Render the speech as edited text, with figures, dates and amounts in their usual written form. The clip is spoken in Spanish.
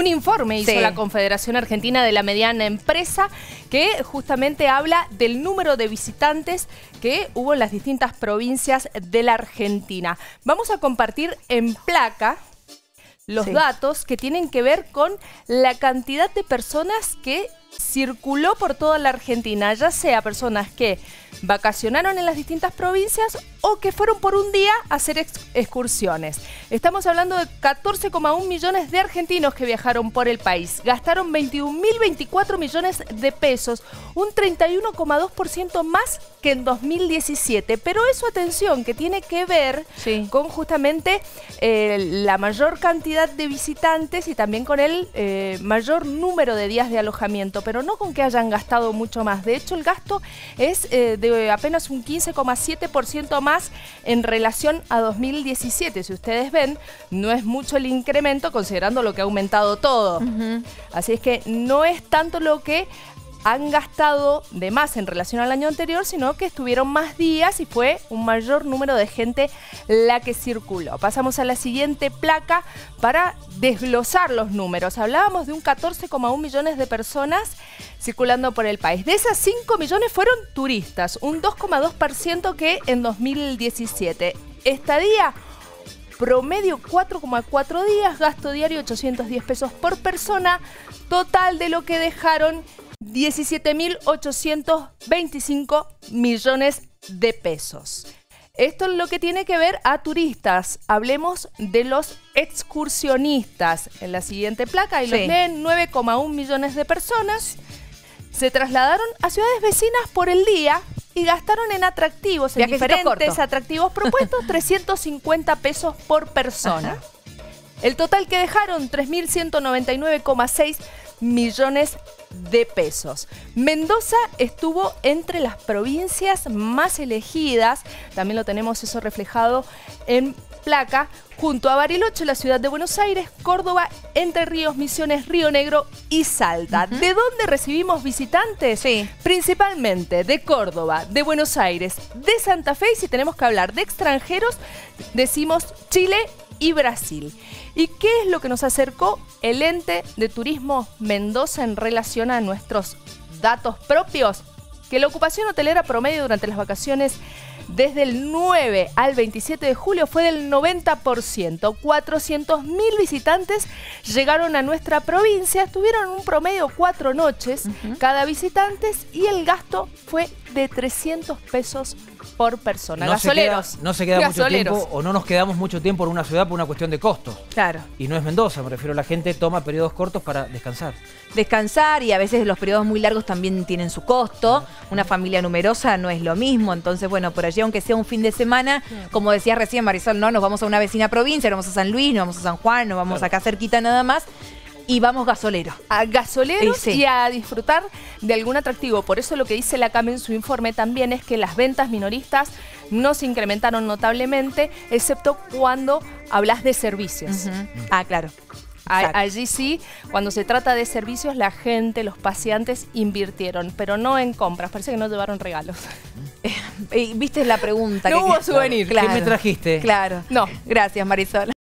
Un informe hizo la Confederación Argentina de la Mediana Empresa que justamente habla del número de visitantes que hubo en las distintas provincias de la Argentina. Vamos a compartir en placa los datos que tienen que ver con la cantidad de personas que circuló por toda la Argentina, ya sea personas que vacacionaron en las distintas provincias o que fueron por un día a hacer excursiones. Estamos hablando de 14,1 millones de argentinos que viajaron por el país. Gastaron 21.024 millones de pesos, un 31,2% más que en 2017. Pero eso, atención, que tiene que ver con justamente la mayor cantidad de visitantes y también con el mayor número de días de alojamiento, pero no con que hayan gastado mucho más. De hecho, el gasto es de apenas un 15,7% más en relación a 2017. Si ustedes ven, no es mucho el incremento considerando lo que ha aumentado todo. Así es que no es tanto lo que han gastado de más en relación al año anterior, sino que estuvieron más días y fue un mayor número de gente la que circuló. Pasamos a la siguiente placa para desglosar los números. Hablábamos de un 14,1 millones de personas circulando por el país. De esas 5 millones fueron turistas, un 2,2% que en 2017. Estadía promedio 4,4 días, gasto diario 810 pesos por persona, total de lo que dejaron 17.825 millones de pesos. Esto es lo que tiene que ver a turistas. Hablemos de los excursionistas. En la siguiente placa, ahí los leen, 9,1 millones de personas se trasladaron a ciudades vecinas por el día y gastaron en atractivos, en diferentes atractivos propuestos, 350 pesos por persona. El total que dejaron, 3.199,6 millones de pesos. Mendoza estuvo entre las provincias más elegidas, también lo tenemos eso reflejado en placa, junto a Bariloche, la ciudad de Buenos Aires, Córdoba, Entre Ríos, Misiones, Río Negro y Salta. ¿De dónde recibimos visitantes? Principalmente de Córdoba, de Buenos Aires, de Santa Fe, y si tenemos que hablar de extranjeros, decimos Chile y Brasil. ¿Y qué es lo que nos acercó el ente de turismo Mendoza en relación a nuestros datos propios? Que la ocupación hotelera promedio durante las vacaciones desde el 9 al 27 de julio fue del 90%. 400.000 visitantes llegaron a nuestra provincia, estuvieron un promedio 4 noches cada visitante y el gasto fue de 300 pesos por persona. Gasoleros. No se queda mucho tiempo o no nos quedamos mucho tiempo en una ciudad por una cuestión de costos. Claro. Y no es Mendoza, me refiero, la gente toma periodos cortos para descansar. Descansar, y a veces los periodos muy largos también tienen su costo. Una familia numerosa no es lo mismo. Entonces, bueno, por allí, aunque sea un fin de semana, como decías recién, Marisol, no nos vamos a una vecina provincia, nos vamos a San Luis, nos vamos a San Juan, nos vamos acá cerquita nada más. Y vamos gasoleros. A gasoleros y a disfrutar de algún atractivo. Por eso lo que dice la CAM en su informe también es que las ventas minoristas no se incrementaron notablemente, excepto cuando hablas de servicios. Ah, claro. Allí sí, cuando se trata de servicios, la gente, los paseantes invirtieron, pero no en compras. Parece que no llevaron regalos. ¿Viste la pregunta? No hubo souvenir. ¿Qué me trajiste? Claro. No. Gracias, Marisol.